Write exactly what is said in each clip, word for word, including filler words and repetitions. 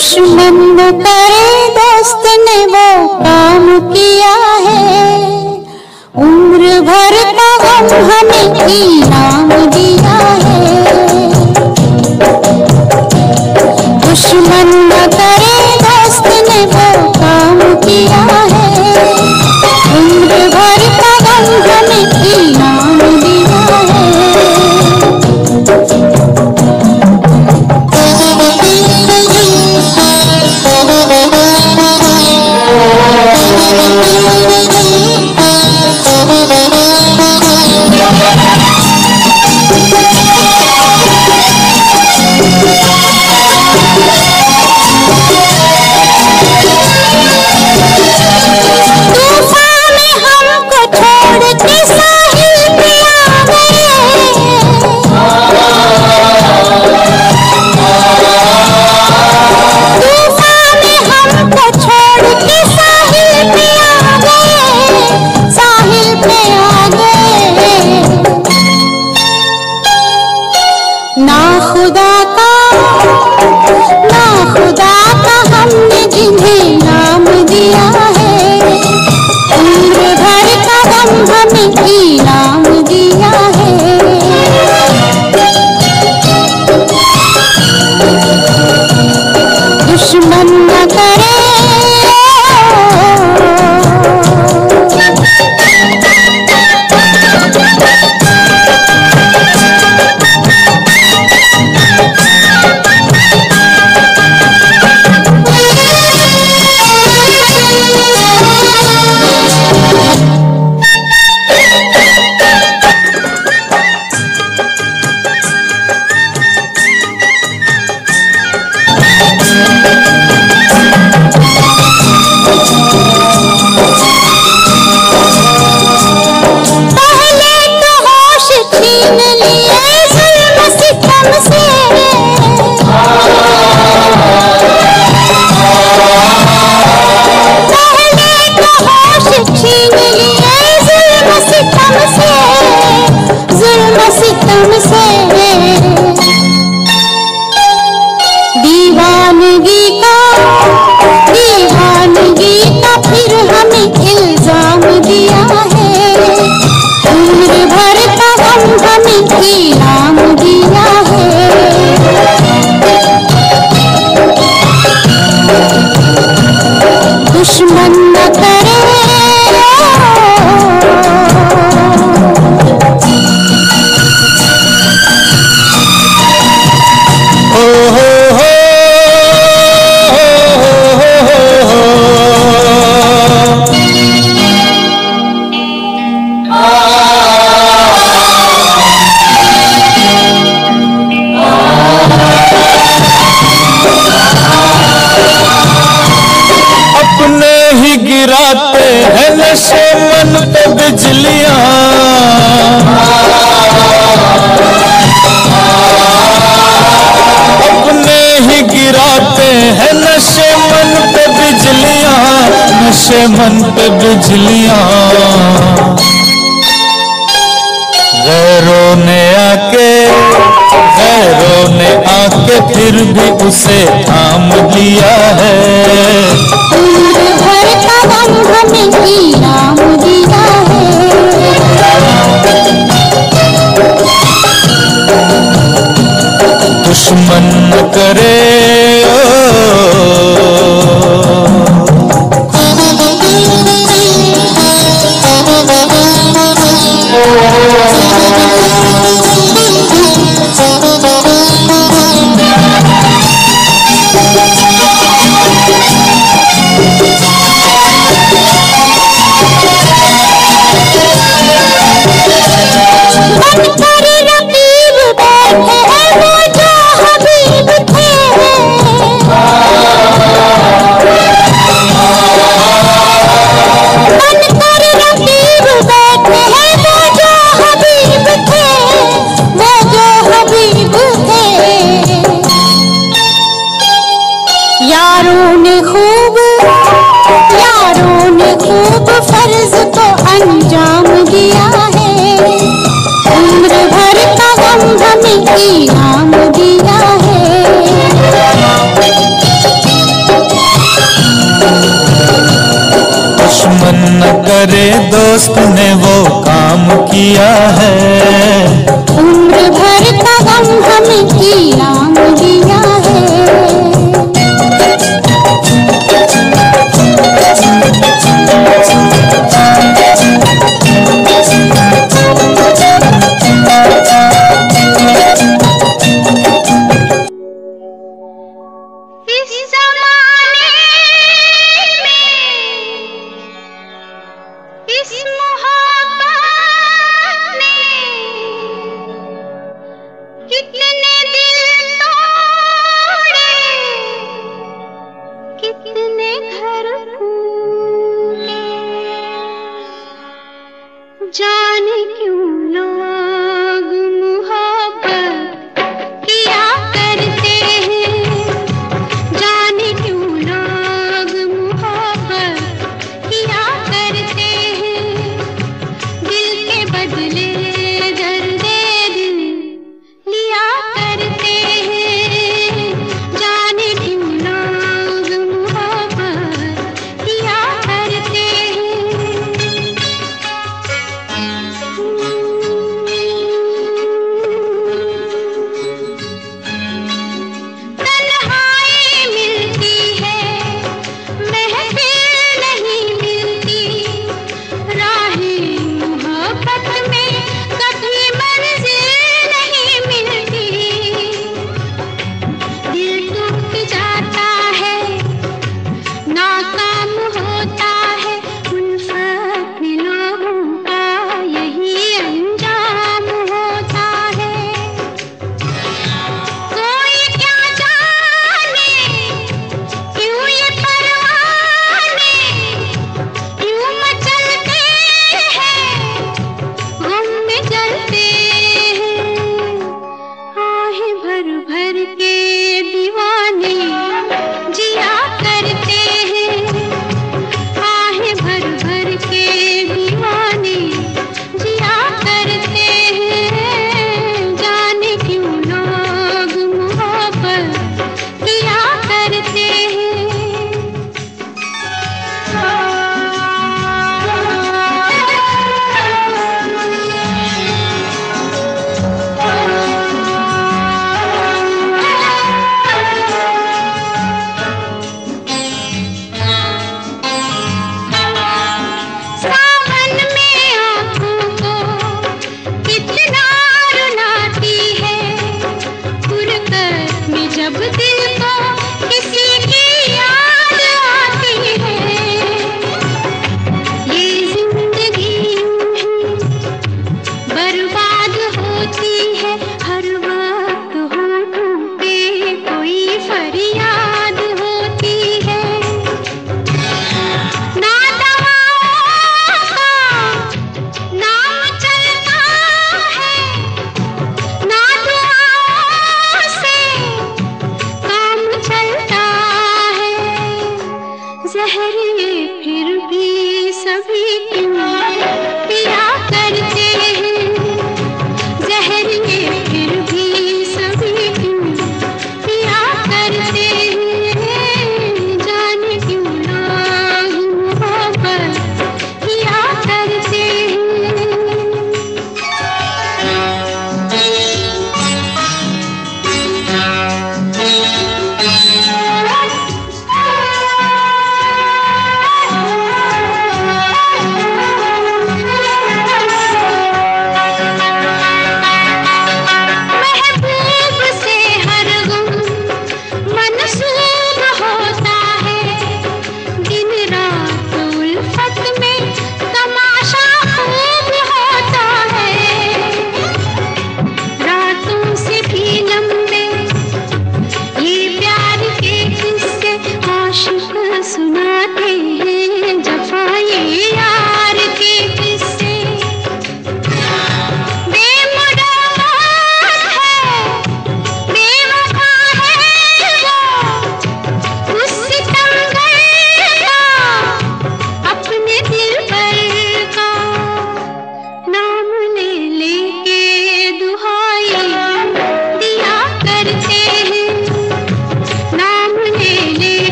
दुश्मन न करे दोस्त ने वो काम किया है, उम्र भर का गम हमें इनाम दिया है। दुश्मन न करे दोस्त ने वो काम किया है, उम्र भर का गम हमें इनाम दिया है। मन पे बिजलियां गैरों ने आके गैरों ने आके फिर भी उसे थाम लिया है। उम्र भर का गम हमें इनाम दिया है। दुश्मन न करे अंजाम दिया है। उम्र भर का गम हमें इनाम दिया है।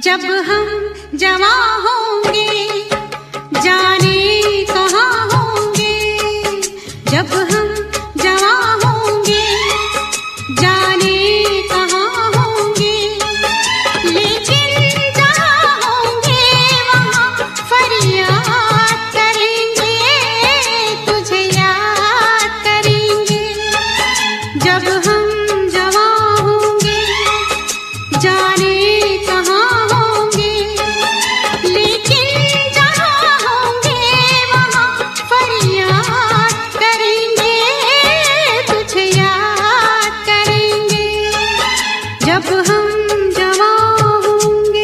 जब हम जवां होंगे जाने कहाँ होंगे, जब हम जवां होंगे जाने कहाँ होंगे, लेकिन जहाँ होंगे वहाँ फरियाद करेंगे, तुझे याद करेंगे। जब हम जवां होंगे जाने कहाँ होंगे, लेकिन जहाँ होंगे वहाँ फरियाद करेंगे, तुझे याद करेंगे। जब हम जवां होंगे।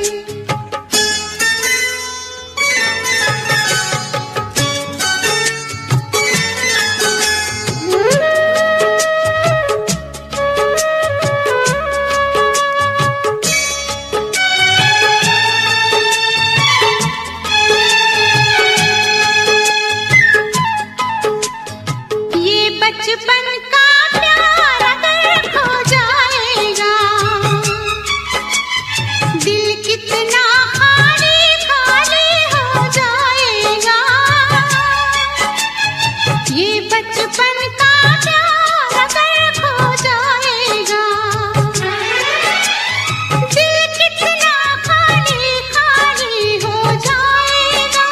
ये बचपन का प्यार अगर खो जाएगा, दिल कितना खाली खाली हो जाएगा। ये बचपन का प्यार अगर खो जाएगा, दिल कितना खाली खाली हो जाएगा।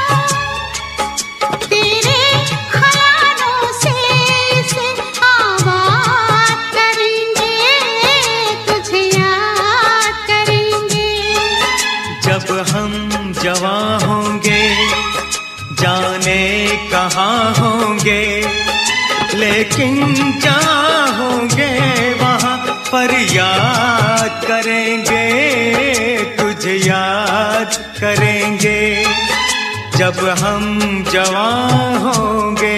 तेरे ख्यालों से इसे आबाद करेंगे, तुझे याद करेंगे। जब हम जवां होंगे जाने कहाँ होंगे, लेकिन जहाँ होंगे वहाँ पर याद करेंगे, तुझे याद करेंगे। जब हम जवां होंगे।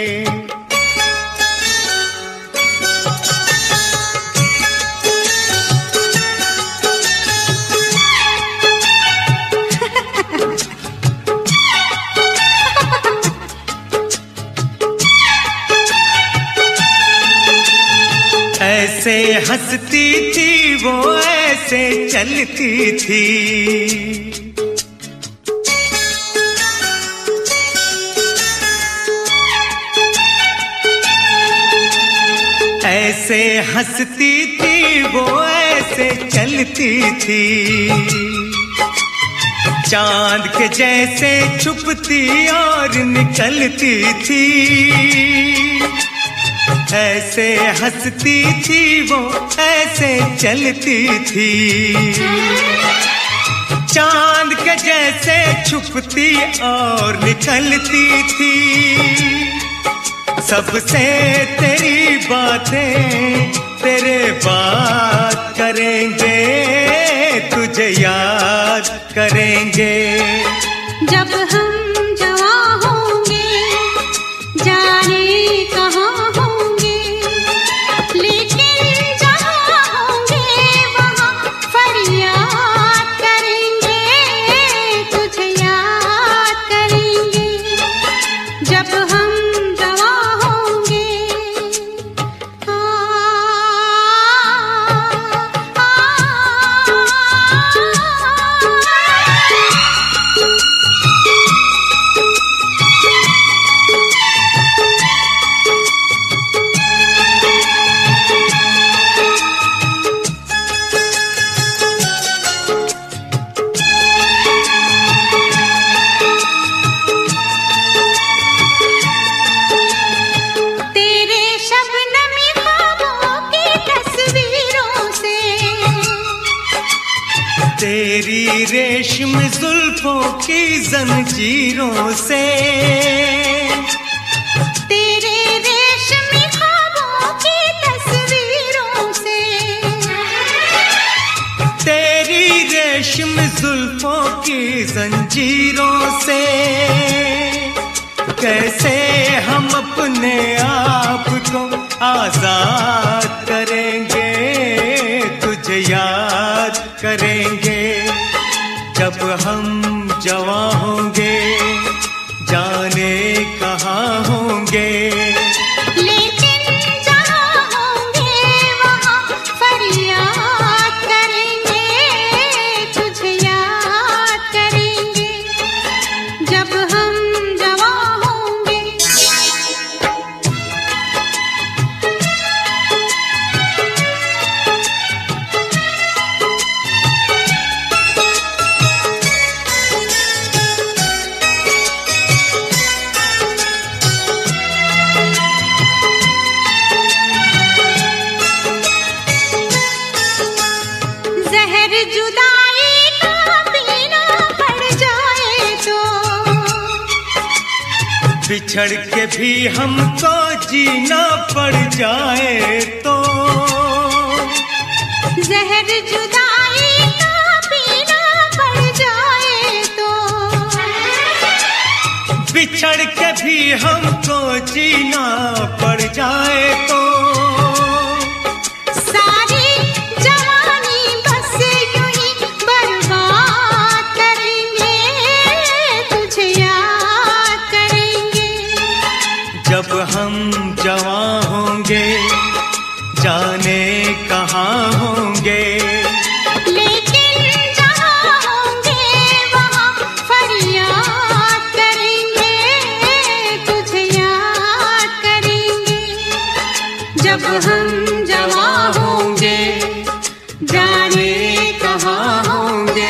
ऐसे हंसती थी वो ऐसे चलती थी, ऐसे हंसती थी वो ऐसे चलती थी, चांद के जैसे छुपती और निकलती थी। ऐसे हंसती थी वो ऐसे चलती थी, चांद के जैसे छुपती और निकलती थी। सबसे तेरी बातें तेरे बात करेंगे, तुझे याद करेंगे। जब हम जवां होंगे जाने कहाँ होंगे, लेकिन जहाँ होंगे वहाँ फरियाद करेंगे, तुझे याद करेंगे। जब हम जवां होंगे। आ, आ, आ, तेरे शबनमी ख्वाबों की तस्वीरों से, तेरी रेशम जुल्फों की जंजीरों से, तेरे रेशमी ख्वाबों की तस्वीरों से, तेरी रेशम जुल्फों की जंजीरों से। कैसे हम अपने आप को आजाद करेंगे, तुझे याद करेंगे। जब हम जवां होंगे जाने कहाँ होंगे, लेकिन जहाँ होंगे वहाँ फरियाद करेंगे, तुझे बिछड़ के भी हमको जीना पड़ जाए तो, जहर जुदाई का पीना पड़ जाए तो, बिछड़ के भी हमको जीना पड़ जाए तो, सारी जवानी बस यूं ही बर्बाद करेंगे, तुझे याद करेंगे। जब हम जवां होंगे जाने कहाँ होंगे, लेकिन जहाँ होंगे वहाँ फरियाद करेंगे, तुझे याद करेंगे। जब हम जवां होंगे जाने कहाँ होंगे।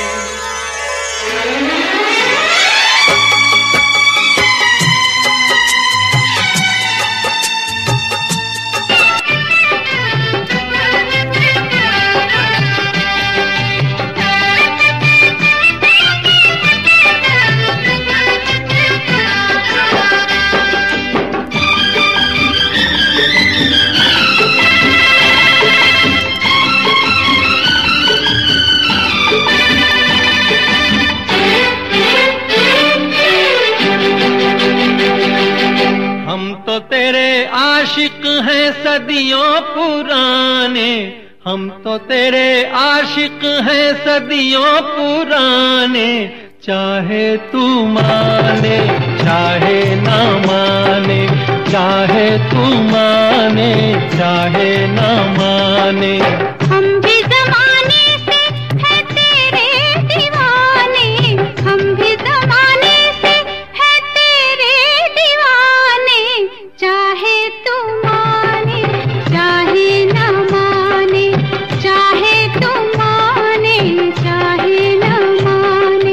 आशिक हैं सदियों पुराने, हम तो तेरे आशिक हैं सदियों पुराने, चाहे तू माने चाहे ना माने, चाहे तू माने चाहे ना माने। हम भी ज़माने से है तेरे दीवाने, हम भी ज़माने से है तेरे दीवाने, चाहे तू माने चाहे ना माने, चाहे तू माने चाहे ना माने।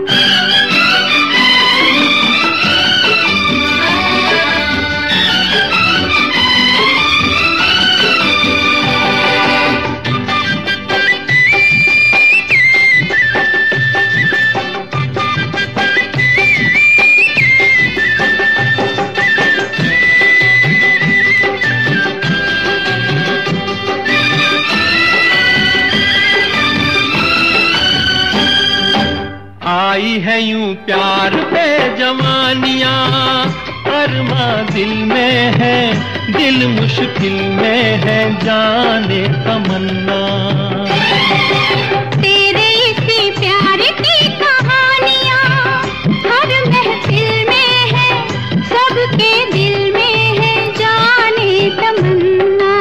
आई है यूं प्यार पे जवानियां, अरमा दिल में है दिल मुश्किल में है, जाने तमन्ना। तेरे इसी प्यार की कहानियां हर महफिल में है, सबके दिल में है, जाने तमन्ना।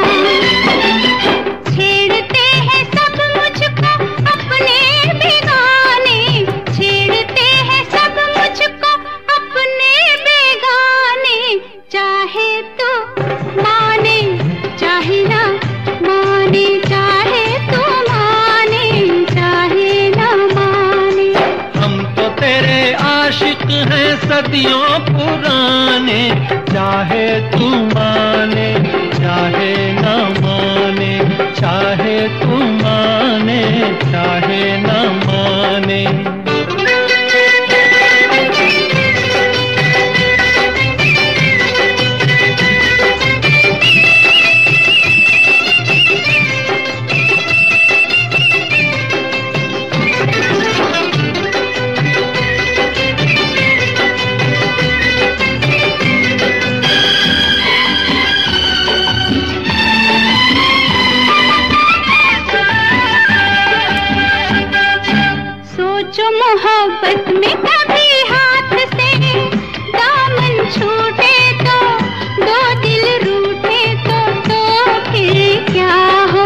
छेड़ते हैं सब मुझको अपने बेगाने, छेड़ते हैं सब मुझको अपने बेगाने, चाहे तो माने चाहे ना माने, चाहे तो माने चाहे ना माने। हम तो तेरे आशिक हैं सदियों पुराने, चाहे तू माने चाहे ना माने, चाहे तू माने चाहे ना माने। मोहब्बत में कभी हाथ से दामन छूटे तो, दो दिल रूठे तो, तो फिर क्या हो।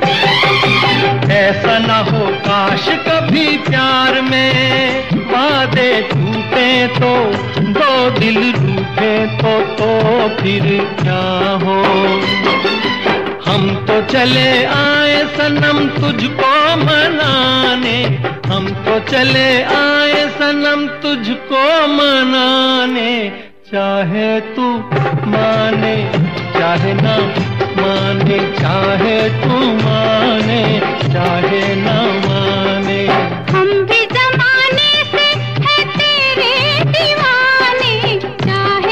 ऐसा न हो काश कभी प्यार में वादे टूटे तो, दो दिल रूठे तो, तो फिर क्या हो। हम तो चले आए सनम तुझको मनाने, हम तो चले आए सनम तुझको मनाने, चाहे तू माने चाहे ना माने, चाहे तू माने चाहे ना माने। हम भी ज़माने से है तेरे दीवाने, चाहे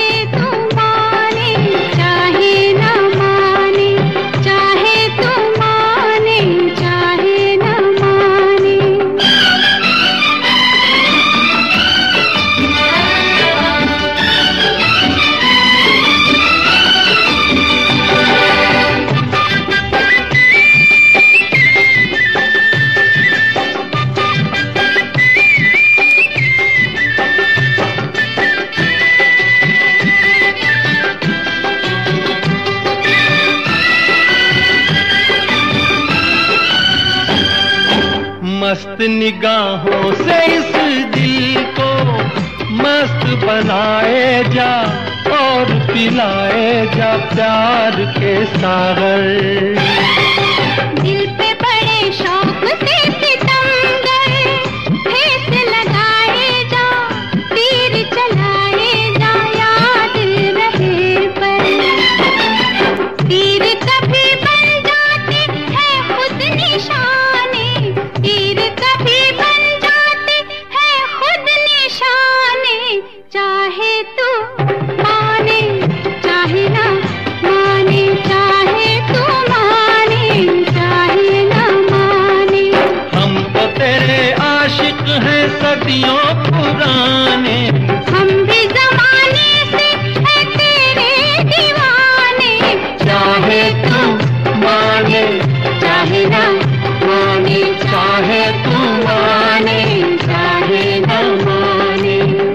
मस्त निगाहों से इस दिल को मस्त बनाए जा और पिलाए जा प्यार के सागर। दिल पे बड़े शौक से सितमगर ठेस लगाए जा, तीर चलाए जा याद रहे पर। तीर कभी बन जाते हैं खुद निशाने, तीर कभी बन जाते हैं खुद निशाने। चाहे तू माने चाहे ना माने, चाहे तू माने चाहे ना माने। हम तो तेरे आशिक हैं सदियों पुराने, हम भी जमाने से हैं तेरे दीवाने। चाहे तू माने चाहे ना माने, चाहे तू माने चाहे ना माने।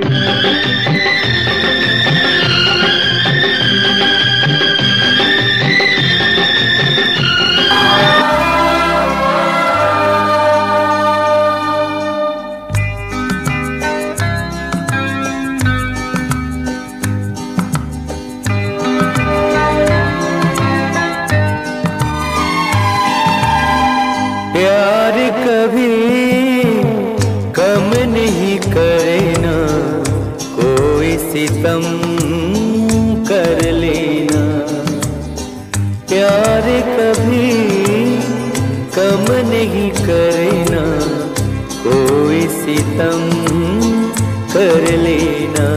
प्यार कभी कम नहीं करे ना, कोई सितम कर लेना। प्यार कभी कम नहीं करे ना, कोई सितम कर लेना।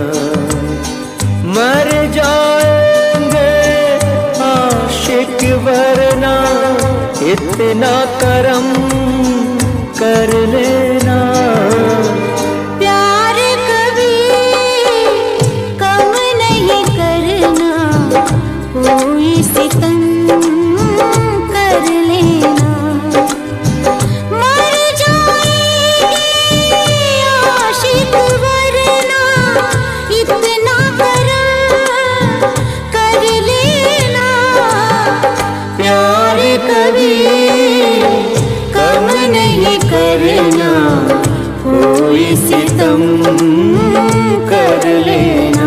मर जाएंगे आशिक वरना इतना करम कर लेना। प्यार कभी कम नहीं करना, कोई सितम कर लेना। मर जाएंगे आशिक वरना इतना करम कर लेना। प्यार कभी कम नहीं करना, कोई सितम कर लेना।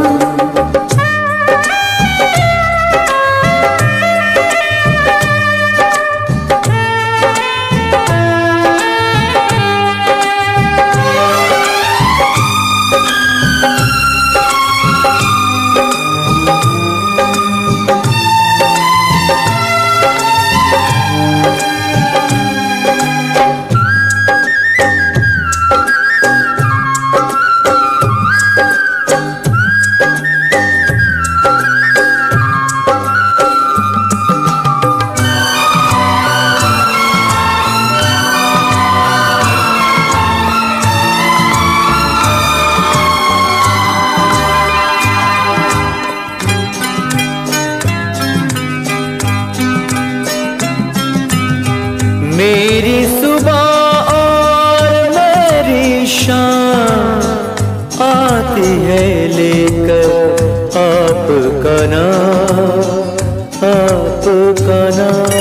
मेरी सुबह और मेरी शाम आती है लेकर आपका नाम, आपका नाम।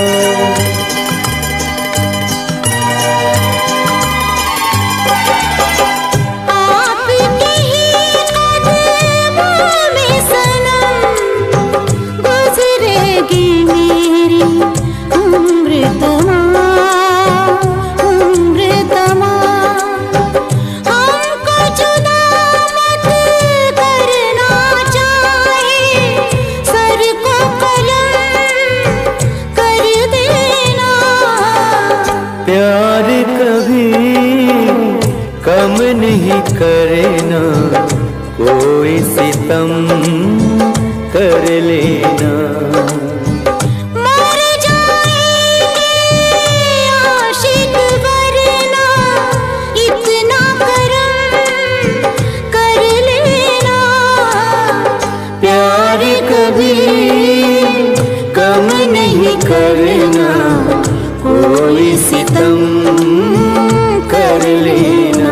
आपके ही कदमों में सनम गुजरेगी मेरी उम्र तमाम, उम्र तमाम। हमको जुदा मत करना चाहे, सर को कलम कर देना। प्यार कभी कम नहीं करना, कोई सितम कर लेना। मर जाएंगे आशिक वरना इतना करम कर लेना। प्यार कभी कम नहीं करना, कोई सितम कर लेना।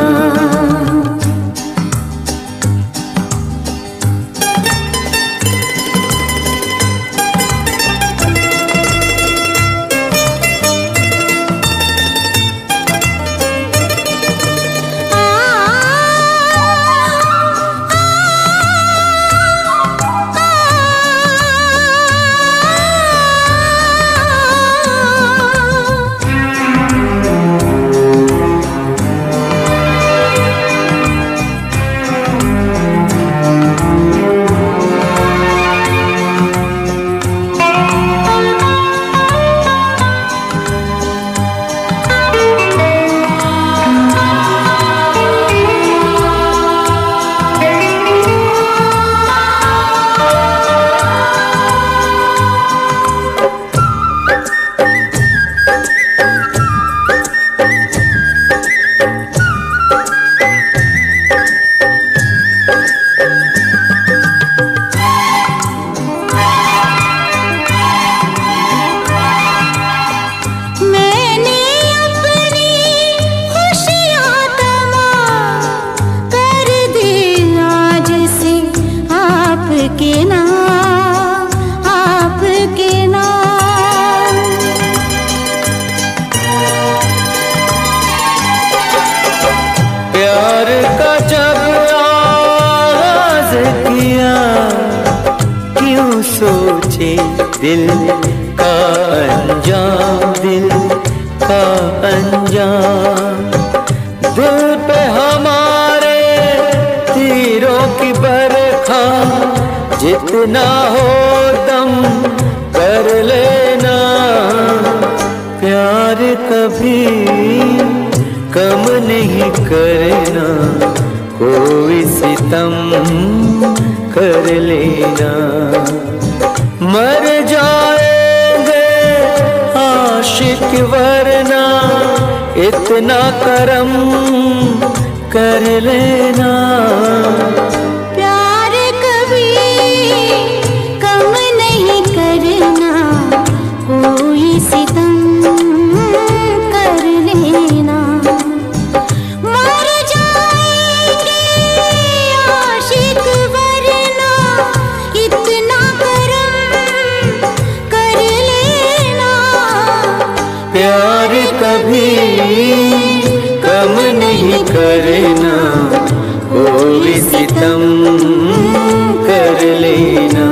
पीछे दिल का अंजाम, दिल का अंजाम। दिल पे हमारे तीरों की बरखा, जितना हो दम कर लेना। प्यार कभी कम नहीं करना, कोई सितम कर लेना। मर जाएंगे आशिक वरना, इतना करम कर लेना। प्यार कभी कम नहीं करना, कोई सितम कर लेना। मर जाएंगे आशिक वरना, इतना करम कर लेना। प्यार कभी कम नहीं करना, कोई सितम कर लेना।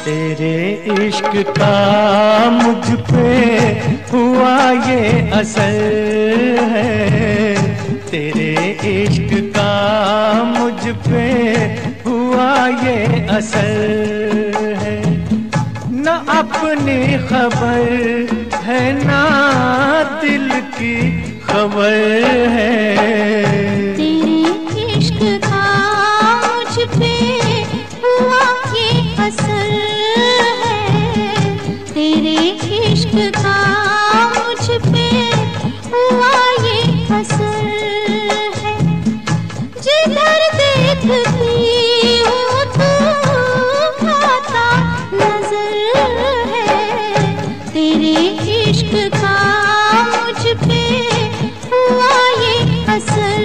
तेरे इश्क का मुझ पे हुआ ये असर है, तेरे इश्क का मुझ पे हुआ ये असर है। न अपनी खबर है ना दिल की खबर है, तेरे इश्क का मुझ पे हुआ ये असर है, तेरे इश्क का मुझ पे हुआ ये असर है। जिधर देखती हूँ तू आता नजर है, तेरे इश्क का मुझ पे हुआ ये असर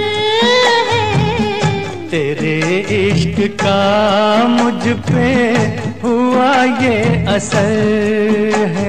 है, तेरे इश्क का मुझ पे हुआ ये असर है।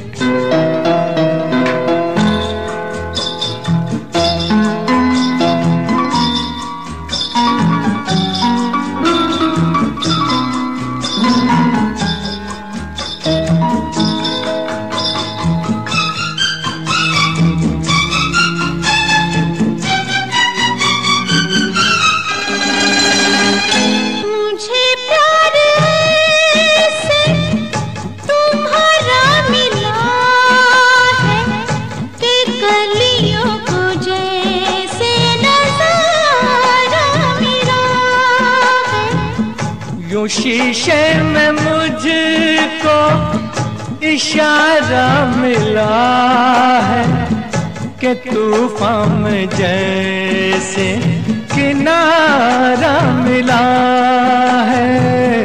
शीशे में मुझको इशारा मिला है कि तूफान में जैसे किनारा मिला है।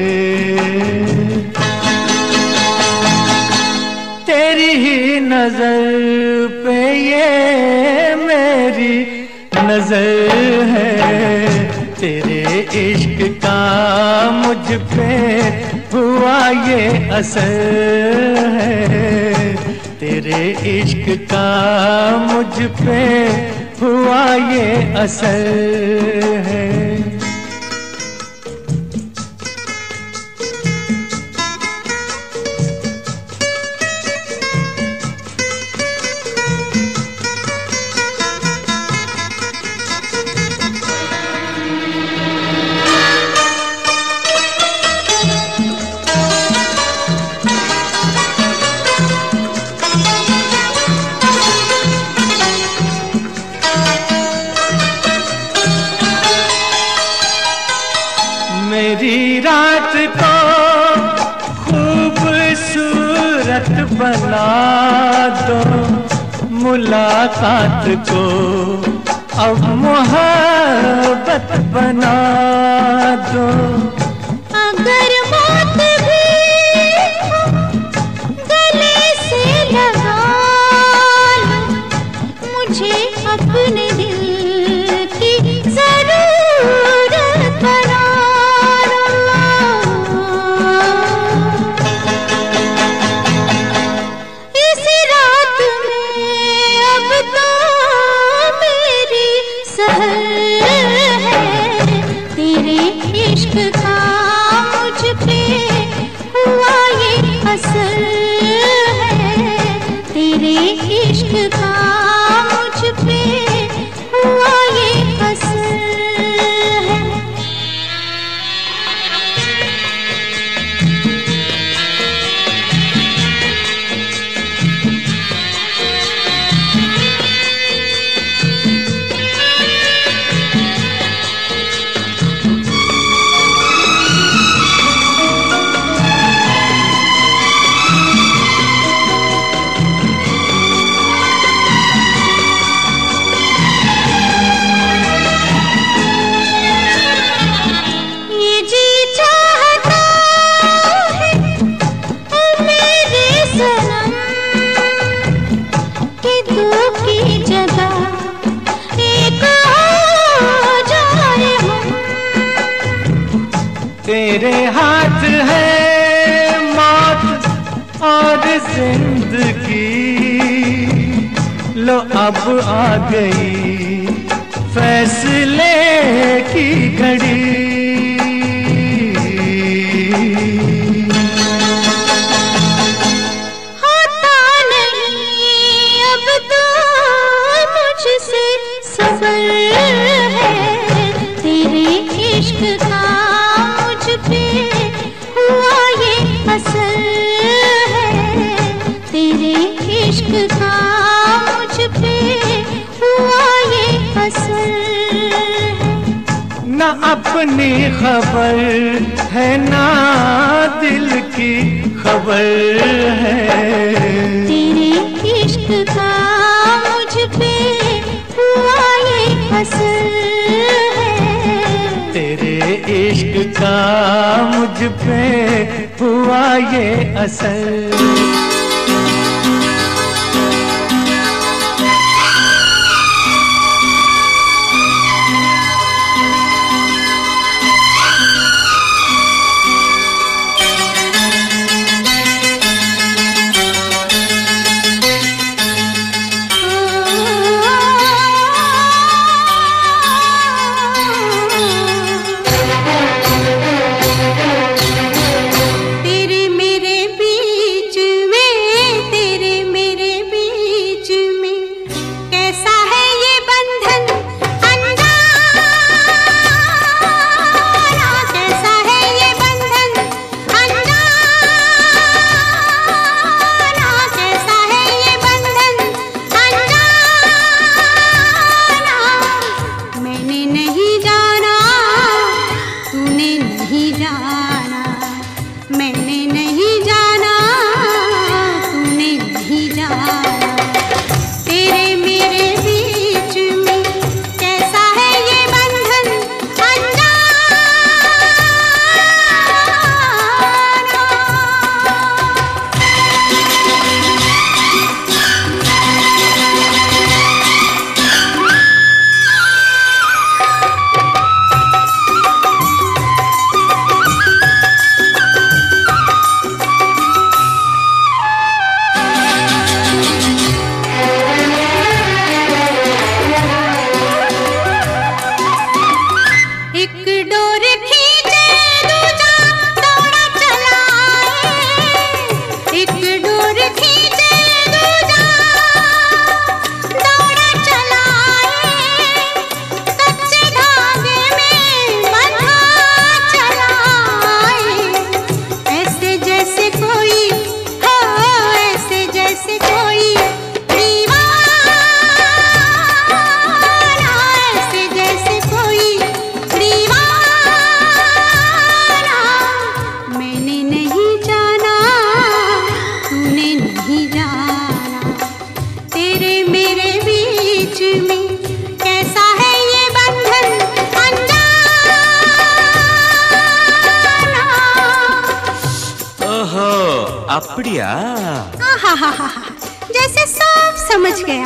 तेरी ही नजर पे ये मेरी नजर है, तेरे इश्क का मुझ पे हुआ ये असर है, तेरे इश्क का मुझ पे हुआ ये असर है। मेरी रात को खूबसूरत बना दो, मुलाकात को अब मोहब्बत बना दो। अगर मौत भी गले से लगा लो, मुझे अपने दिल की जरूरत बना। तेरे इश्क का मुझ पे हुआ ये असर है, तेरे इश्क का मुझ पे हुआ ये असर है। तेरे हाथ है मौत और जिंदगी, लो अब आ गई फैसले की घड़ी। न अपनी खबर है ना दिल की खबर है। तेरे इश्क का मुझ पे हुआ ये असर है। तेरे इश्क का मुझ पे हुआ ये असर। அப்படியா? जैसे सब समझ गया।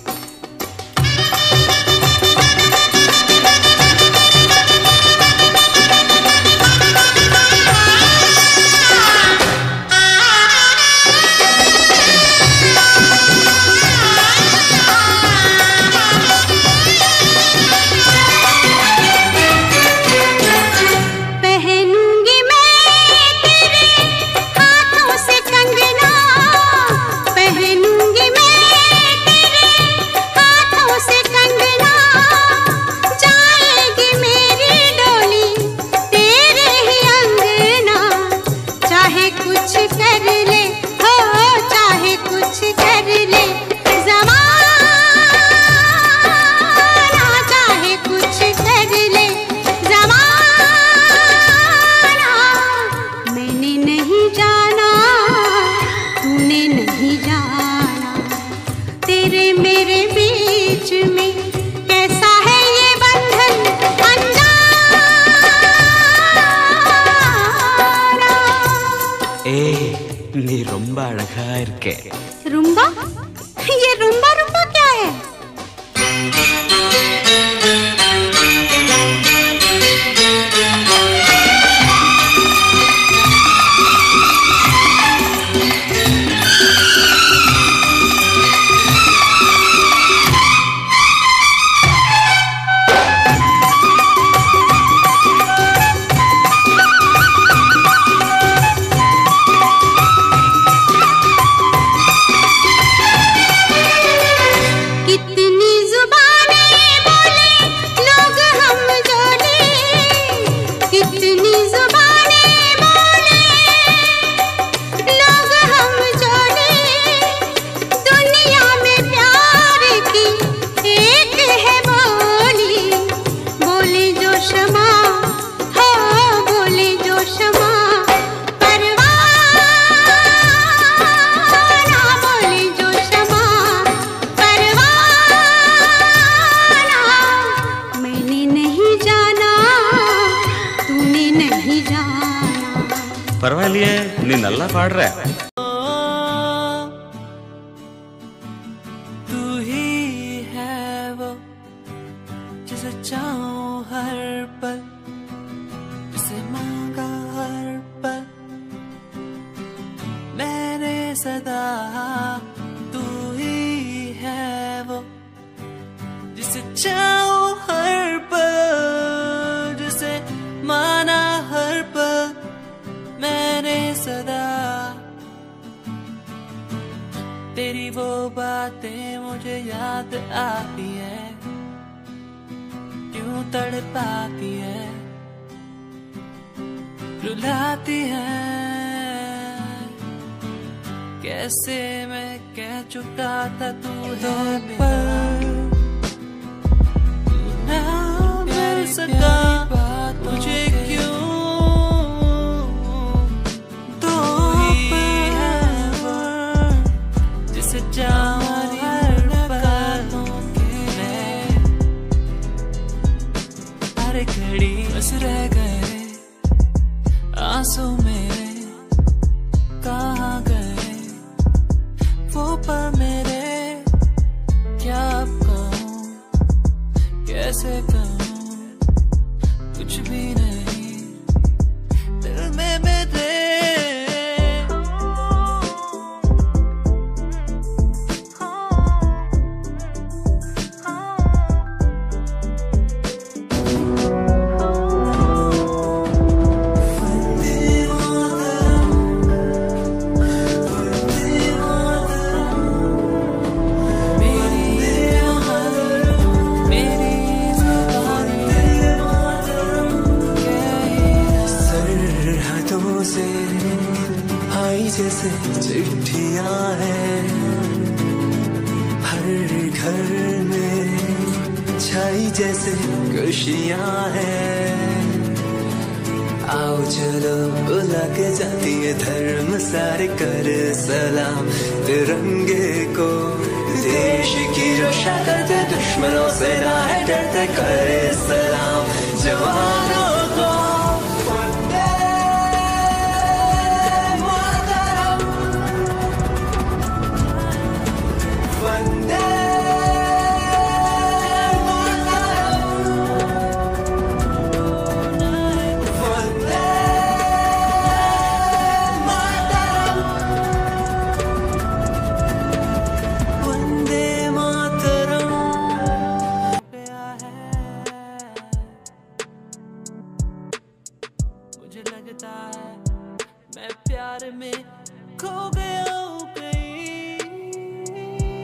நீ ரொம்ப அழகா இருக்க. रुम्बा? ये रुम्बा रुम्बा क्या है? பரவாயில்லையே, நீ நல்லா பாடுற. तू ही है वो जिसे चाहूं हर पल, जिसे मांगा हर पल मैंने सदा। तू ही है वो जिसे चाहूं हर पल, जिसे माना हर पल मैंने सदा। तेरी वो बातें मुझे याद आती है, क्यों तड़पाती है, रुलाती है। कैसे मैं कह चुका था तू है पर ना मिल सका मुझे, क्यों तू ही है वो जिसे चाहूं हर पल मैं। हर घड़ी बस रह गए आंसू मेरे, कहाँ गए वो पल मेरे। क्या अब कहूँ, कैसे कहूँ, कुछ भी नहीं दिल में मेरे। जैसे चिट्ठियां हैं हर घर में छाई, जैसे खुशियां हैं। आओ चलो लग जाती है धर्म सारे कर सलाम तिरंगे को। देश की रक्षा करते दुश्मनों से ना है डरते, करे सलाम जवानों को। मुझे लगता है मैं प्यार में खो गया हूँ कहीं,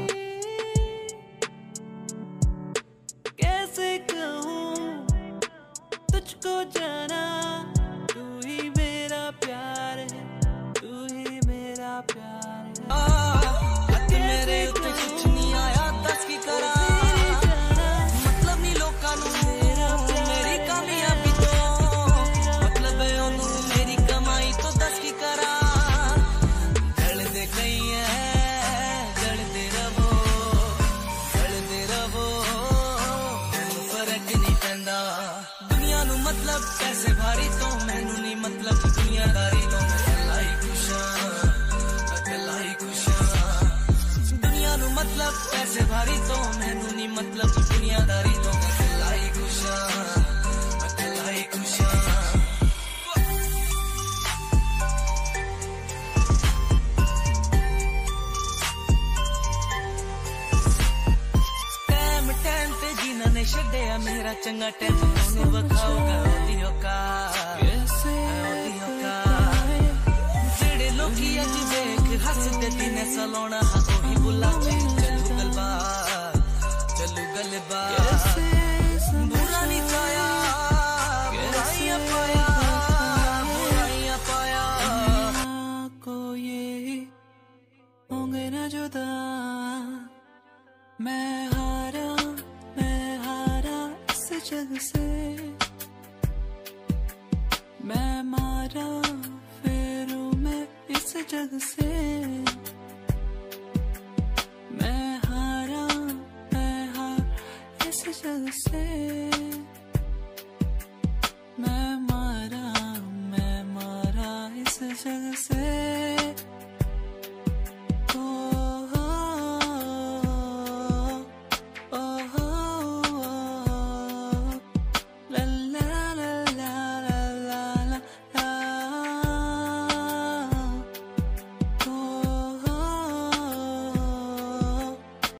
कैसे कहूँ तुझको जाना। तू ही मेरा प्यार है, तू ही मेरा प्यार है। मेरे उत्ते कुछ नहीं आया दस की करा, मतलब नहीं लोकां नूं मेरी कामयाबी तो, मतलब है ओनू मेरी कमाई तो दस की करा। जलदे कई है जलदे रवो, जलदे रवो फर्क नहीं पैंदा। दुनिया नू मतलब पैसे भारी तो मैनू नहीं मतलब दुनियादारी तो। अकेला ही खुश हां, अकेला ही खुश हां। दुनिया नू मतलब पैसे भारी तो मैनू नहीं मतलब दुनियादारी तो। अकेला ही खुश हां, अकेला ही खुश हां। टाइम टाइम ते जीना ने छड्डिया मेरा चंगा टाइम ओनू वखाओगा ओदियो का ओदियो का। जेड़े लोकी अज वेख हसदे दिने सलाउणा हां ओही बुला चे चलू गलबार चलू गलबार। बुरा नहीं चाया बुराइयां पाया बुराइयां पाया को ये होंगे ना जुदा। मैं हारा मैं हारा इस जग से, मैं मारा फेरू मैं इस जग से। मैं हारा मैं हार इस जग से, मैं मारा मैं मारा इस जगह से